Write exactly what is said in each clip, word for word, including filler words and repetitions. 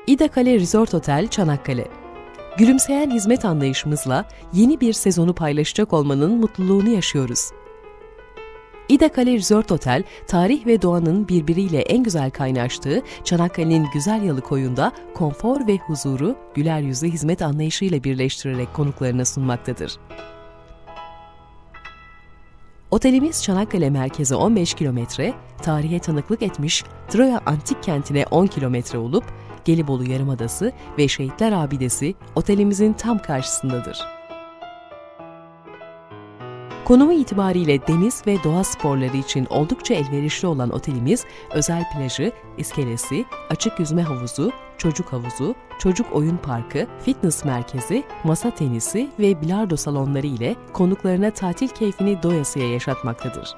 İda Kale Resort Otel Çanakkale. Gülümseyen hizmet anlayışımızla yeni bir sezonu paylaşacak olmanın mutluluğunu yaşıyoruz. İda Kale Resort Otel, tarih ve doğanın birbiriyle en güzel kaynaştığı Çanakkale'nin güzel yalı koyunda konfor ve huzuru güler yüzlü hizmet anlayışıyla birleştirerek konuklarına sunmaktadır. Otelimiz Çanakkale merkeze on beş kilometre, tarihe tanıklık etmiş Troya Antik Kenti'ne on kilometre olup, Gelibolu Yarımadası ve Şehitler Abidesi otelimizin tam karşısındadır. Konumu itibariyle deniz ve doğa sporları için oldukça elverişli olan otelimiz, özel plajı, iskelesi, açık yüzme havuzu, çocuk havuzu, çocuk oyun parkı, fitness merkezi, masa tenisi ve bilardo salonları ile konuklarına tatil keyfini doyasıya yaşatmaktadır.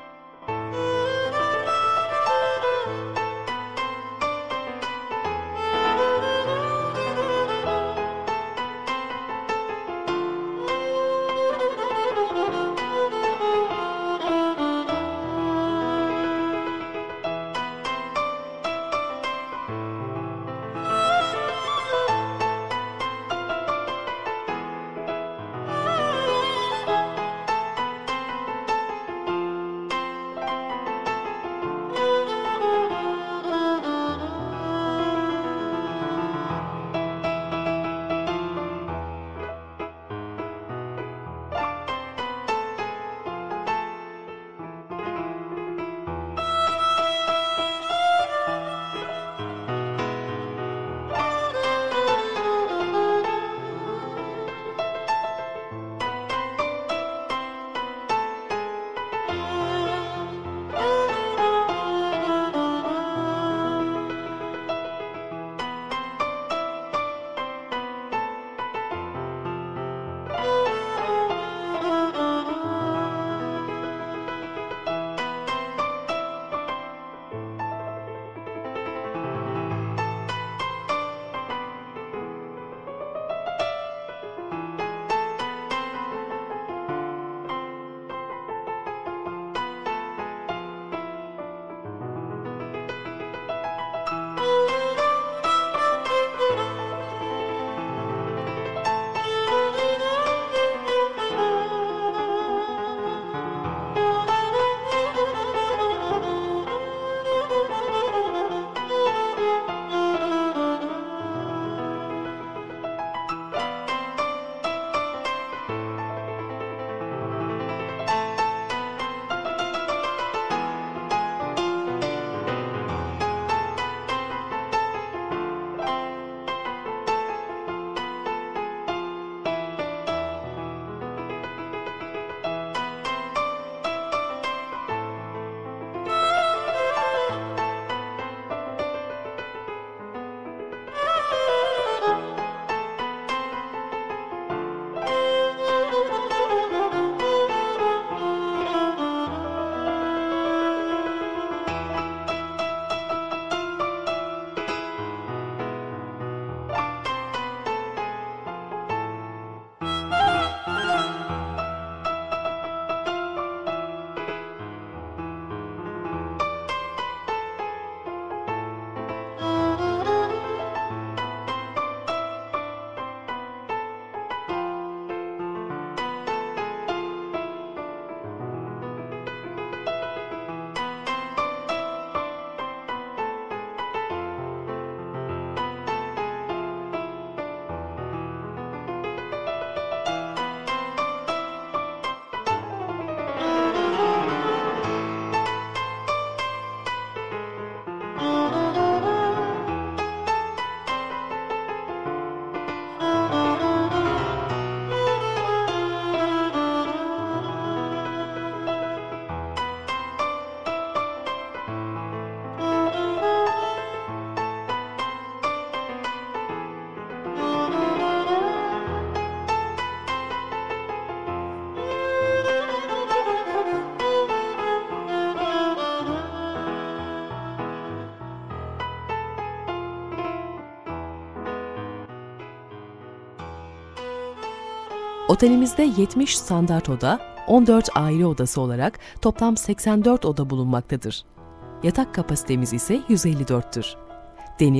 Otelimizde yetmiş standart oda, on dört aile odası olarak toplam seksen dört oda bulunmaktadır. Yatak kapasitemiz ise yüz elli dörttür. Deniz,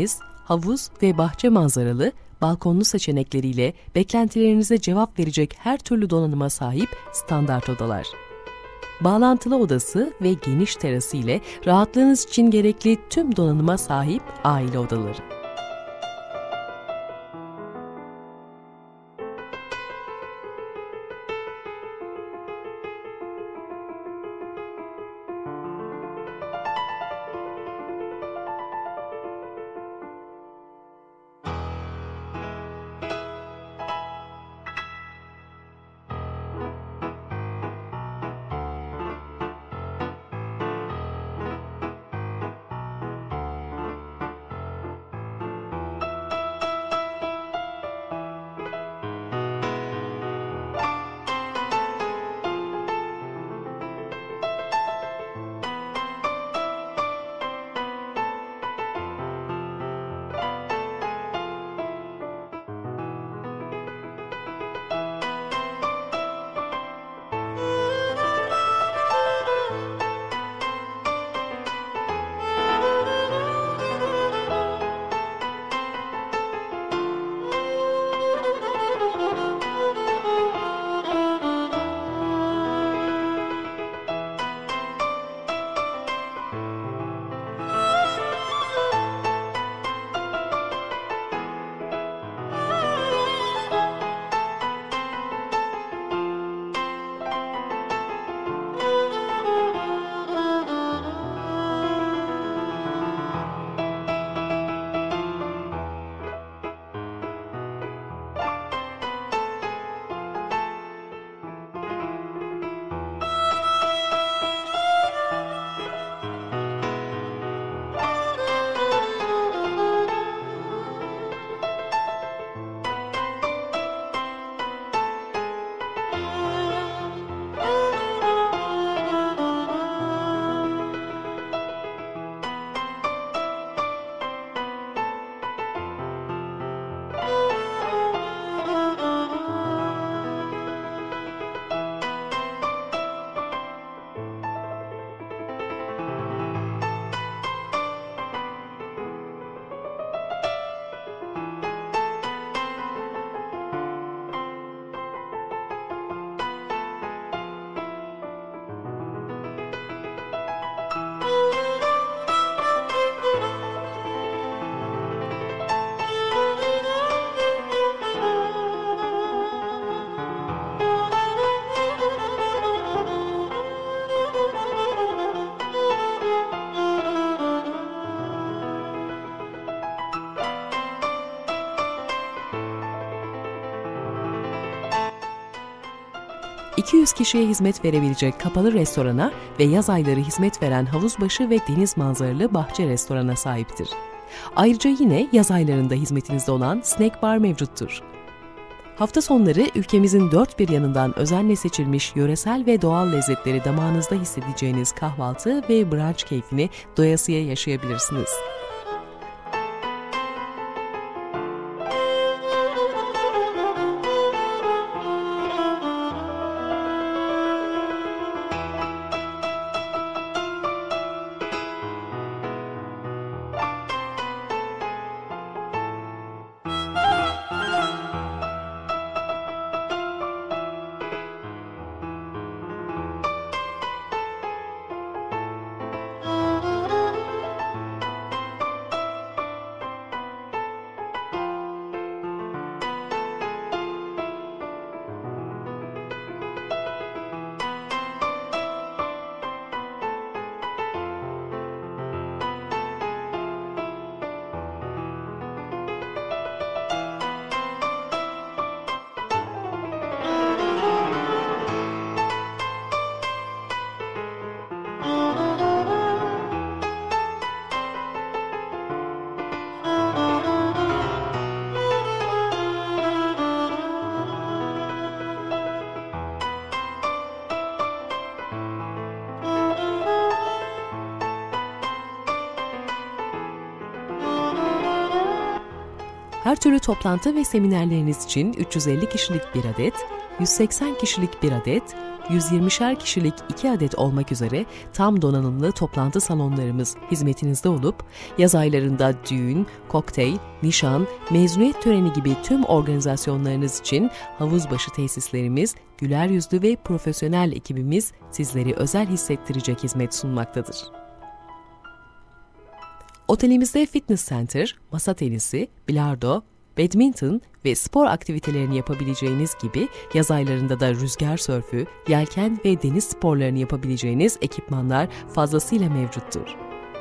havuz ve bahçe manzaralı, balkonlu seçenekleriyle beklentilerinize cevap verecek her türlü donanıma sahip standart odalar. Bağlantılı odası ve geniş terası ile rahatlığınız için gerekli tüm donanıma sahip aile odaları. iki yüz kişiye hizmet verebilecek kapalı restorana ve yaz ayları hizmet veren havuzbaşı ve deniz manzaralı bahçe restorana sahiptir. Ayrıca yine yaz aylarında hizmetinizde olan snack bar mevcuttur. Hafta sonları ülkemizin dört bir yanından özenle seçilmiş yöresel ve doğal lezzetleri damağınızda hissedeceğiniz kahvaltı ve brunch keyfini doyasıya yaşayabilirsiniz. Her türlü toplantı ve seminerleriniz için üç yüz elli kişilik bir adet, yüz seksen kişilik bir adet, yüz yirmişer kişilik iki adet olmak üzere tam donanımlı toplantı salonlarımız hizmetinizde olup, yaz aylarında düğün, kokteyl, nişan, mezuniyet töreni gibi tüm organizasyonlarınız için havuzbaşı tesislerimiz, güler yüzlü ve profesyonel ekibimiz sizleri özel hissettirecek hizmet sunmaktadır. Otelimizde fitness center, masa tenisi, bilardo, badminton ve spor aktivitelerini yapabileceğiniz gibi yaz aylarında da rüzgar sörfü, yelken ve deniz sporlarını yapabileceğiniz ekipmanlar fazlasıyla mevcuttur.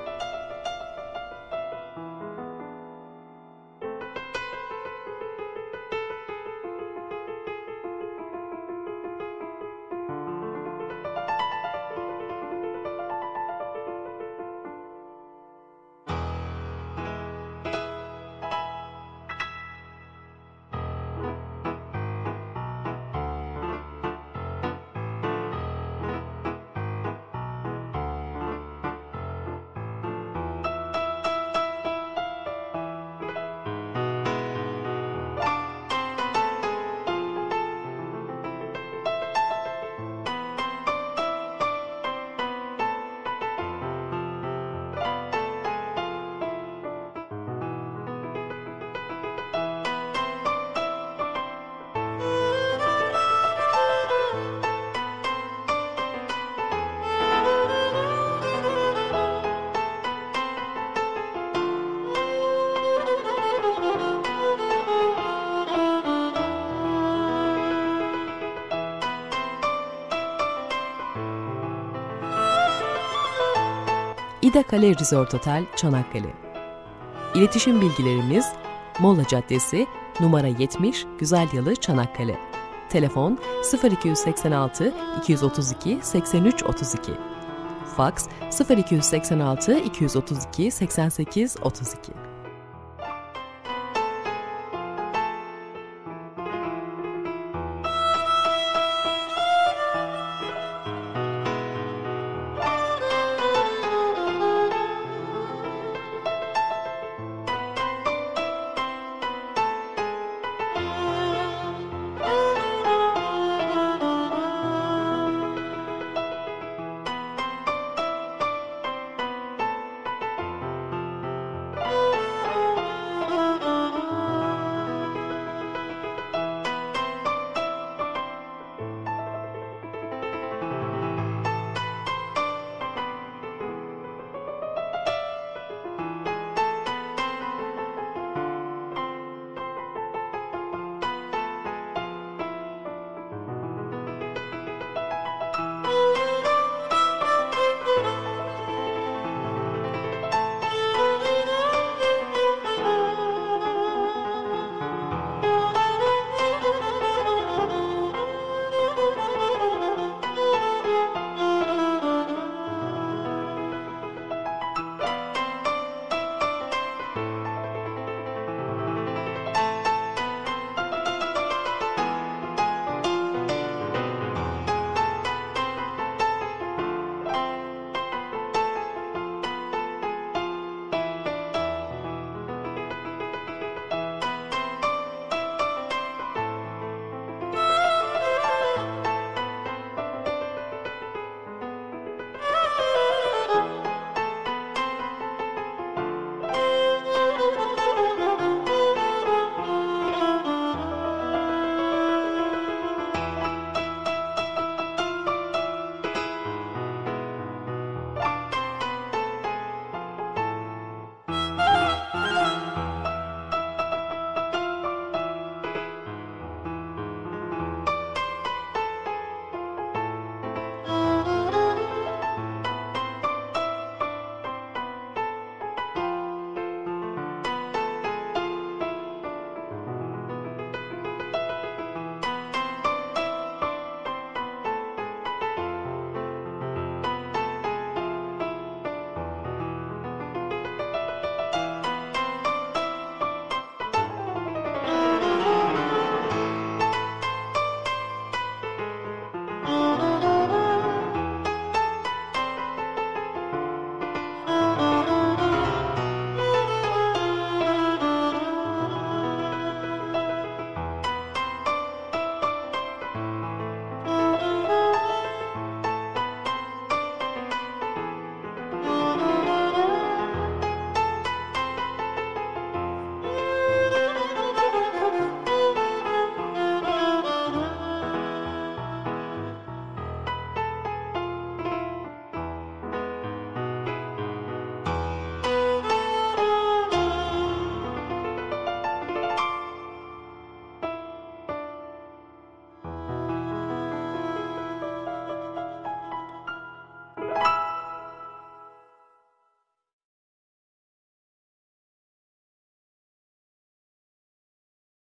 İda Kale Resort Otel, Çanakkale. İletişim bilgilerimiz: Molla Caddesi, numara yetmiş, Güzelyalı, Çanakkale. Telefon sıfır iki yüz seksen altı iki yüz otuz iki seksen üç otuz iki. Faks sıfır iki yüz seksen altı iki yüz otuz iki seksen sekiz otuz iki.